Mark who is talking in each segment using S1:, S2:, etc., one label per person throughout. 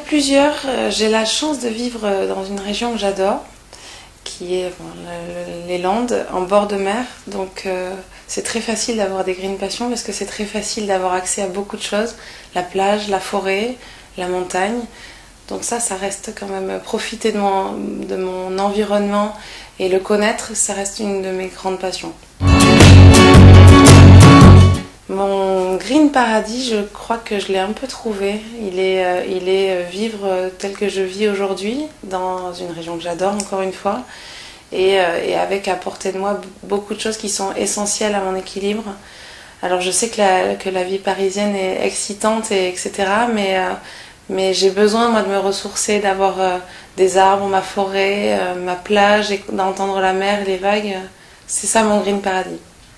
S1: plusieurs. J'ai la chance de vivre dans une région que j'adore, qui est les Landes, en bord de mer. Donc c'est très facile d'avoir des green passions parce que c'est très facile d'avoir accès à beaucoup de choses. La plage, la forêt, la montagne. Donc ça reste quand même, profiter de mon environnement et le connaître, ça reste une de mes grandes passions. Mon green paradis, je crois que je l'ai un peu trouvé. Il est vivre tel que je vis aujourd'hui, dans une région que j'adore encore une fois, et avec à portée de moi beaucoup de choses qui sont essentielles à mon équilibre. Alors je sais que la vie parisienne est excitante, etc. Mais j'ai besoin moi de me ressourcer, d'avoir des arbres, ma forêt, ma plage, et d'entendre la mer et les vagues. C'est ça mon green paradis.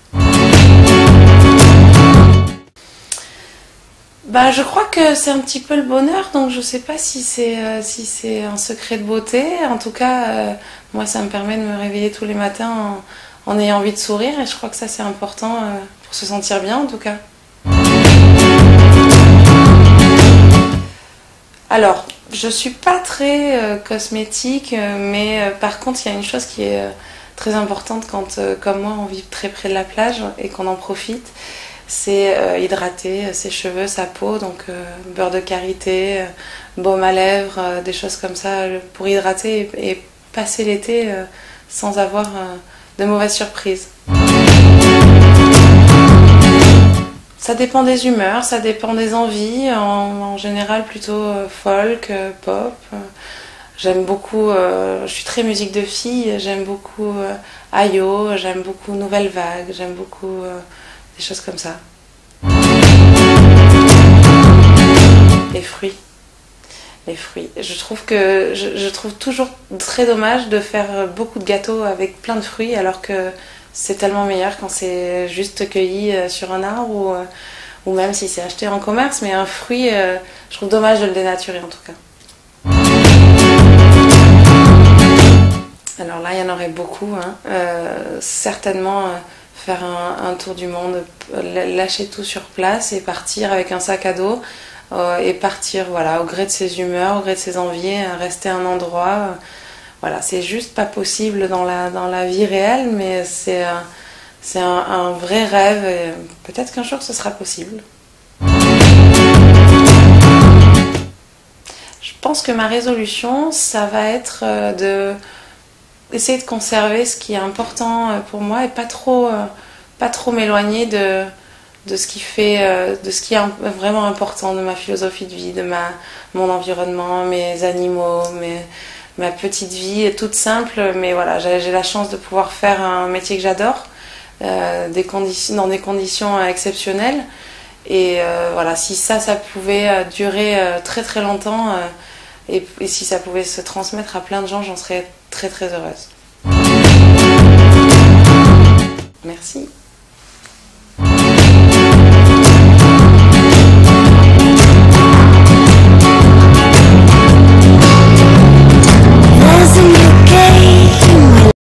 S1: Je crois que c'est un petit peu le bonheur, donc je sais pas si c'est un secret de beauté. En tout cas, moi ça me permet de me réveiller tous les matins en ayant envie de sourire, et je crois que ça c'est important pour se sentir bien en tout cas. Alors, je suis pas très cosmétique, mais par contre il y a une chose qui est très importante quand, comme moi, on vit très près de la plage et qu'on en profite. C'est hydrater ses cheveux, sa peau, donc beurre de karité, baume à lèvres, des choses comme ça pour hydrater et passer l'été sans avoir de mauvaises surprises. Ça dépend des humeurs, ça dépend des envies, en général plutôt folk, pop. J'aime beaucoup, je suis très musique de filles, j'aime beaucoup Ayo, j'aime beaucoup Nouvelle Vague, j'aime beaucoup des choses comme ça. Les fruits. Les fruits. Je trouve toujours très dommage de faire beaucoup de gâteaux avec plein de fruits alors que c'est tellement meilleur quand c'est juste cueilli sur un arbre ou même si c'est acheté en commerce, mais un fruit, je trouve dommage de le dénaturer en tout cas. Alors là, il y en aurait beaucoup, hein. Certainement faire un tour du monde, lâcher tout sur place et partir avec un sac à dos et partir voilà, au gré de ses humeurs, au gré de ses envies, rester à un endroit. Voilà, c'est juste pas possible dans la vie réelle, mais c'est un vrai rêve et peut-être qu'un jour ce sera possible. Je pense que ma résolution, ça va être essayer de conserver ce qui est important pour moi et pas trop m'éloigner de ce qui est vraiment important de ma philosophie de vie, de mon environnement, mes animaux, ma petite vie toute simple, mais voilà, j'ai la chance de pouvoir faire un métier que j'adore, dans des conditions exceptionnelles, et voilà, si ça pouvait durer très très longtemps, et si ça pouvait se transmettre à plein de gens, j'en serais très très heureuse. Merci.